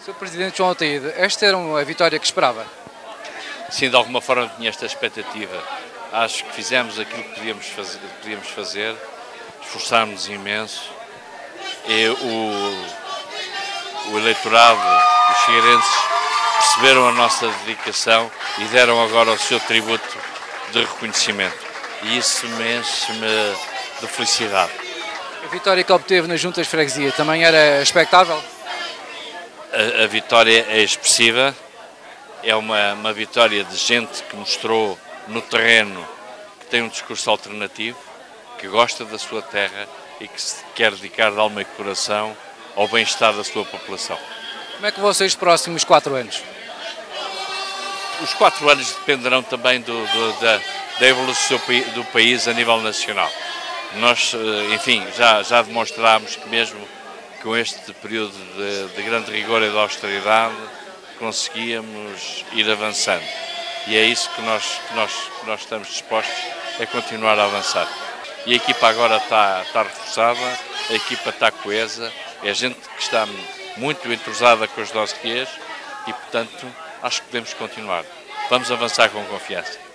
Sr. Presidente João Altaíde, esta era a vitória que esperava? Sim, de alguma forma tinha esta expectativa. Acho que fizemos aquilo que podíamos fazer, esforçámos-nos imenso. E o eleitorado, os figueirenses, perceberam a nossa dedicação e deram agora o seu tributo de reconhecimento. E isso me enche-me de felicidade. A vitória que obteve nas juntas de freguesia também era expectável? A vitória é expressiva, é uma vitória de gente que mostrou no terreno que tem um discurso alternativo, que gosta da sua terra e que se quer dedicar de alma e coração ao bem-estar da sua população. Como é que vão ser os próximos 4 anos? Os 4 anos dependerão também da evolução do país a nível nacional. Nós, enfim, já demonstrámos que mesmo com este período de grande rigor e de austeridade conseguíamos ir avançando. E é isso que nós estamos dispostos a continuar a avançar. E a equipa agora está reforçada, a equipa está coesa, é gente que está muito entrosada com os dossiês e, portanto, acho que podemos continuar. Vamos avançar com confiança.